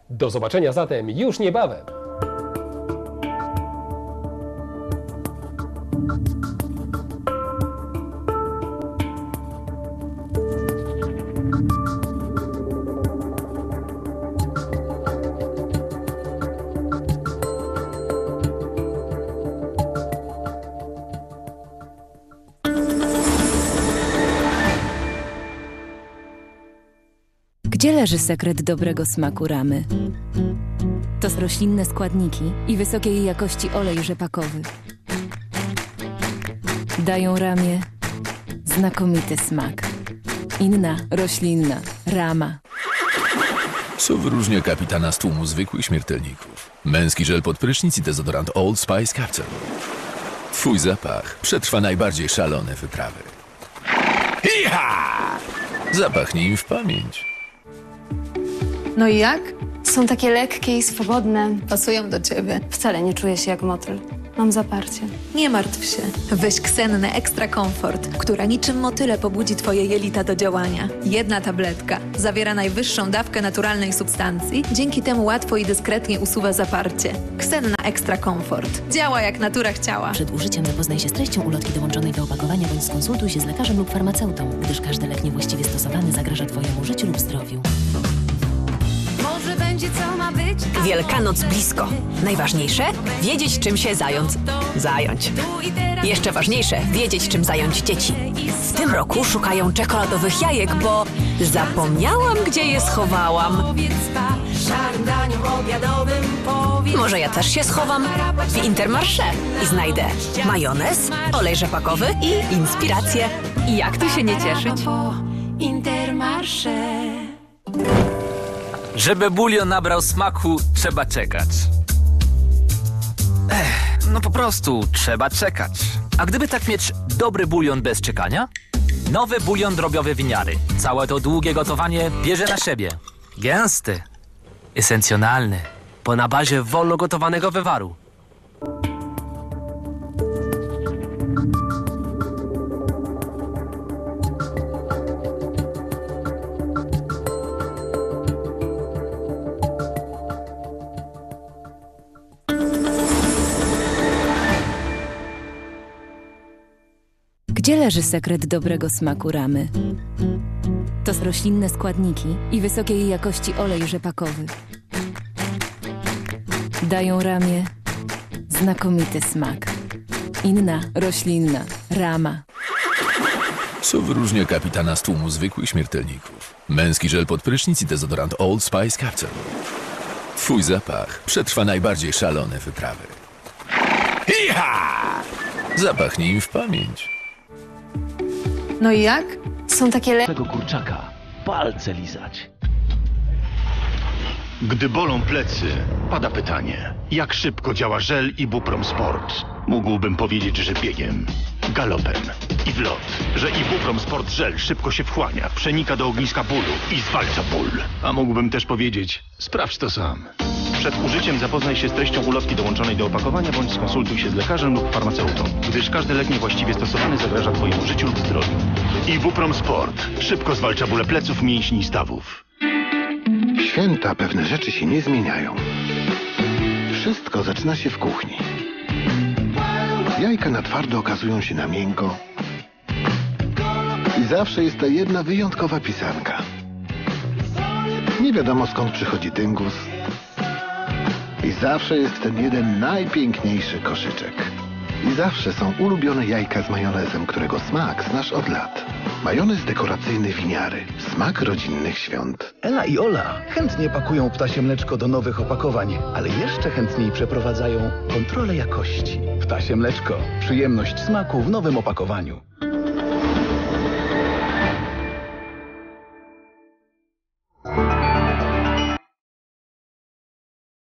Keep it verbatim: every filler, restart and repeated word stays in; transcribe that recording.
Do zobaczenia zatem już niebawem. Gdzie leży sekret dobrego smaku ramy? To roślinne składniki i wysokiej jakości olej rzepakowy dają ramie znakomity smak. Inna roślinna rama. Co wyróżnia kapitana z tłumu zwykłych śmiertelników? Męski żel pod prysznic i dezodorant Old Spice Capsule. Twój zapach przetrwa najbardziej szalone wyprawy. Iha! Zapachnij im w pamięć. No i jak? Są takie lekkie i swobodne. Pasują do ciebie. Wcale nie czuję się jak motyl. Mam zaparcie. Nie martw się. Weź Ksennę Extra Comfort, która niczym motyle pobudzi twoje jelita do działania. Jedna tabletka zawiera najwyższą dawkę naturalnej substancji, dzięki temu łatwo i dyskretnie usuwa zaparcie. Ksenna Extra Comfort. Działa jak natura chciała. Przed użyciem zapoznaj się z treścią ulotki dołączonej do opakowania bądź skonsultuj się z lekarzem lub farmaceutą, gdyż każdy lek niewłaściwie stosowany zagraża twojemu życiu lub zdrowiu. Może będzie co ma być. Wielkanoc blisko. Najważniejsze? Wiedzieć, czym się zająć. Zająć. Jeszcze ważniejsze, wiedzieć, czym zająć dzieci. W tym roku szukają czekoladowych jajek, bo zapomniałam, gdzie je schowałam. Może ja też się schowam w Intermarché i znajdę majonez, olej rzepakowy i inspirację. I jak tu się nie cieszyć? Intermarché. Żeby bulion nabrał smaku, trzeba czekać. Ech, no po prostu trzeba czekać. A gdyby tak mieć dobry bulion bez czekania? Nowy bulion drobiowy winiary. Całe to długie gotowanie bierze na siebie. Gęsty, esencjonalny, bo na bazie wolno gotowanego wywaru. Gdzie leży sekret dobrego smaku ramy? To roślinne składniki i wysokiej jakości olej rzepakowy dają ramie znakomity smak. Inna roślinna rama. Co wyróżnia kapitana z tłumu zwykłych śmiertelników? Męski żel pod prysznic i dezodorant Old Spice Capsule. Twój zapach przetrwa najbardziej szalone wyprawy. Iha! Zapachnij im w pamięć. No i jak? Są takie lekkie. Tego kurczaka palce lizać. Gdy bolą plecy, pada pytanie, jak szybko działa żel Ibuprom Sport? Mógłbym powiedzieć, że biegiem, galopem i w lot, że Ibuprom Sport żel szybko się wchłania, przenika do ogniska bólu i zwalcza ból. A mógłbym też powiedzieć, sprawdź to sam. Przed użyciem zapoznaj się z treścią ulotki dołączonej do opakowania bądź skonsultuj się z lekarzem lub farmaceutą, gdyż każdy lek niewłaściwie stosowany zagraża twojemu życiu lub zdrowiu. Ibuprom Sport szybko zwalcza bóle pleców, mięśni i stawów. W święta pewne rzeczy się nie zmieniają. Wszystko zaczyna się w kuchni. Jajka na twardo okazują się na miękko. I zawsze jest ta jedna wyjątkowa pisanka. Nie wiadomo, skąd przychodzi dyngus. I zawsze jest ten jeden najpiękniejszy koszyczek. I zawsze są ulubione jajka z majonezem, którego smak znasz od lat. Majonez dekoracyjny winiary. Smak rodzinnych świąt. Ela i Ola chętnie pakują ptasie mleczko do nowych opakowań, ale jeszcze chętniej przeprowadzają kontrolę jakości. Ptasie mleczko. Przyjemność smaku w nowym opakowaniu.